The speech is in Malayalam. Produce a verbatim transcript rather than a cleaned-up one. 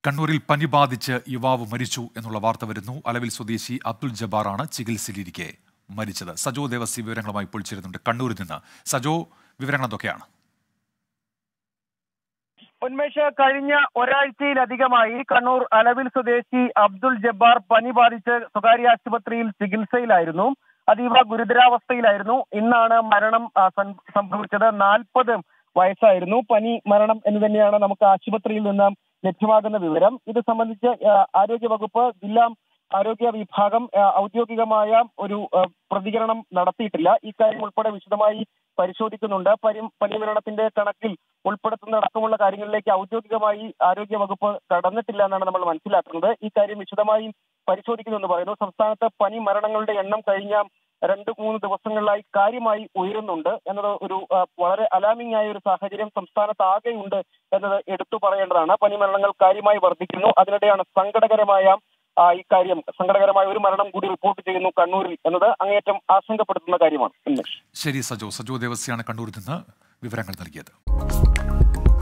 കണ്ണൂരിൽ പനി ബാധിച്ച് യുവാവ് മരിച്ചു എന്നുള്ള വാർത്ത വരുന്നു. അലവിൽ സ്വദേശി അബ്ദുൾ ജബ്ബാറാണ് ചികിത്സയിലിരിക്കെ മരിച്ചത്. സജോ ദേവസി വിവരങ്ങളുമായി ഇപ്പോൾ ചേരുന്നുണ്ട് കണ്ണൂരിൽ നിന്ന്. സജോ, വിവരങ്ങൾ എന്തൊക്കെയാണ്? ഉന്മേഷ്, കഴിഞ്ഞ ഒരാഴ്ചയിലധികമായി കണ്ണൂർ അലവിൽ സ്വദേശി അബ്ദുൾ ജബ്ബാർ പനി ബാധിച്ച് സ്വകാര്യ ആശുപത്രിയിൽ ചികിത്സയിലായിരുന്നു. അതീവ ഗുരുതരാവസ്ഥയിലായിരുന്നു. ഇന്നാണ് മരണം സംഭവിച്ചത്. നാൽപ്പത് വയസ്സായിരുന്നു. പനി മരണം എന്ന് തന്നെയാണ് നമുക്ക് ആശുപത്രിയിൽ നിന്ന് ലഭ്യമാകുന്ന വിവരം. ഇത് സംബന്ധിച്ച് ആരോഗ്യ വകുപ്പ് ജില്ലാ ആരോഗ്യ വിഭാഗം ഔദ്യോഗികമായ ഒരു പ്രതികരണം നടത്തിയിട്ടില്ല. ഇക്കാര്യം ഉൾപ്പെടെ വിശദമായി പരിശോധിക്കുന്നുണ്ട്. പനി പനി മരണത്തിന്റെ കണക്കിൽ ഉൾപ്പെടുത്തുന്നതടക്കമുള്ള കാര്യങ്ങളിലേക്ക് ഔദ്യോഗികമായി ആരോഗ്യ വകുപ്പ് കടന്നിട്ടില്ല എന്നാണ് നമ്മൾ മനസ്സിലാക്കുന്നത്. ഈ കാര്യം വിശദമായി പരിശോധിക്കുമെന്ന് പറയുന്നു. സംസ്ഥാനത്ത് പനി മരണങ്ങളുടെ എണ്ണം കഴിഞ്ഞ രണ്ട് മൂന്ന് ദിവസങ്ങളിലായി കാര്യമായി ഉയരുന്നുണ്ട് എന്നത് ഒരു വളരെ അലാമിംഗ് ആയ ഒരു സാഹചര്യം സംസ്ഥാനത്ത് ആകെയുണ്ട് എന്നത് എടുത്തു പറയേണ്ടതാണ്. പനി മരണങ്ങൾ കാര്യമായി വർദ്ധിക്കുന്നു. അതിനിടെയാണ് സങ്കടകരമായ ഈ കാര്യം സങ്കടകരമായ ഒരു മരണം കൂടി റിപ്പോർട്ട് ചെയ്യുന്നു കണ്ണൂരിൽ എന്നത് അങ്ങേയറ്റം ആശങ്കപ്പെടുത്തുന്ന കാര്യമാണ്. ശരി സജോ. സജോ ദേവസിയാണ് കണ്ണൂരിൽ നിന്ന് വിവരങ്ങൾ നൽകിയത്.